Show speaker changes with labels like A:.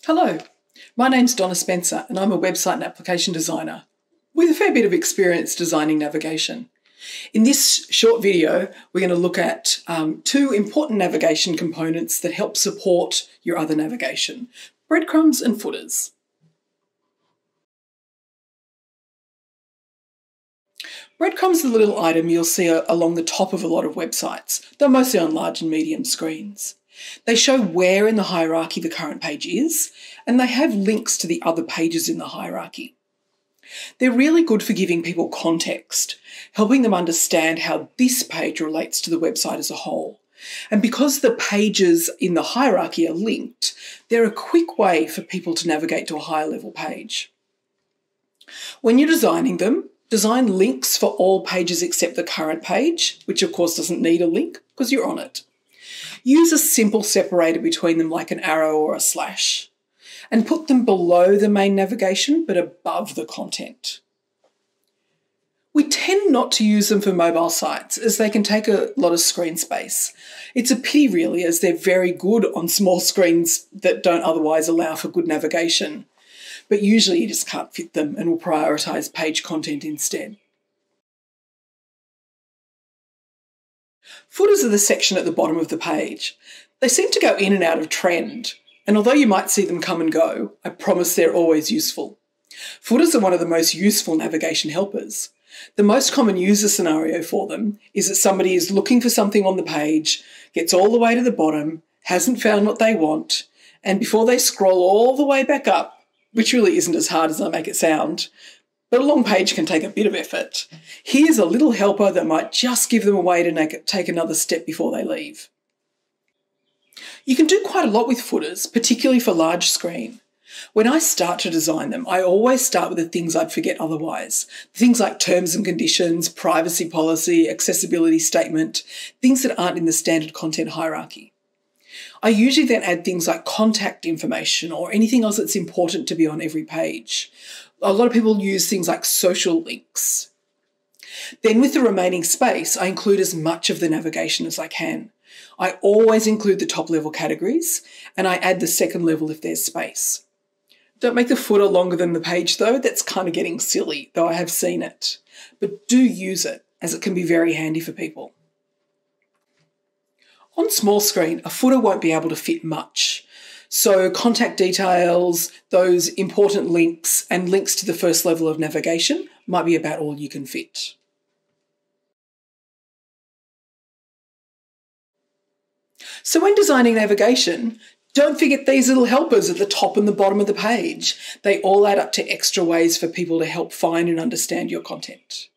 A: Hello, my name's Donna Spencer and I'm a website and application designer with a fair bit of experience designing navigation. In this short video, we're going to look at two important navigation components that help support your other navigation: breadcrumbs and footers. Breadcrumbs are the little item you'll see along the top of a lot of websites, though mostly on large and medium screens. They show where in the hierarchy the current page is, and they have links to the other pages in the hierarchy. They're really good for giving people context, helping them understand how this page relates to the website as a whole. And because the pages in the hierarchy are linked, they're a quick way for people to navigate to a higher level page. When you're designing them, design links for all pages except the current page, which of course doesn't need a link because you're on it. Use a simple separator between them like an arrow or a slash, and put them below the main navigation but above the content. We tend not to use them for mobile sites as they can take a lot of screen space. It's a pity really, as they're very good on small screens that don't otherwise allow for good navigation. But usually you just can't fit them and will prioritise page content instead. Footers are the section at the bottom of the page. They seem to go in and out of trend, and although you might see them come and go, I promise they're always useful. Footers are one of the most useful navigation helpers. The most common user scenario for them is that somebody is looking for something on the page, gets all the way to the bottom, hasn't found what they want, and before they scroll all the way back up, which really isn't as hard as I make it sound, but a long page can take a bit of effort, here's a little helper that might just give them a way to take another step before they leave. You can do quite a lot with footers, particularly for large screen. When I start to design them, I always start with the things I'd forget otherwise. Things like terms and conditions, privacy policy, accessibility statement, things that aren't in the standard content hierarchy. I usually then add things like contact information or anything else that's important to be on every page. A lot of people use things like social links. Then with the remaining space, I include as much of the navigation as I can. I always include the top level categories and I add the second level if there's space. Don't make the footer longer than the page though, that's kind of getting silly, though I have seen it. But do use it, as it can be very handy for people. On small screen, a footer won't be able to fit much. So contact details, those important links, and links to the first level of navigation might be about all you can fit. So when designing navigation, don't forget these little helpers at the top and the bottom of the page. They all add up to extra ways for people to help find and understand your content.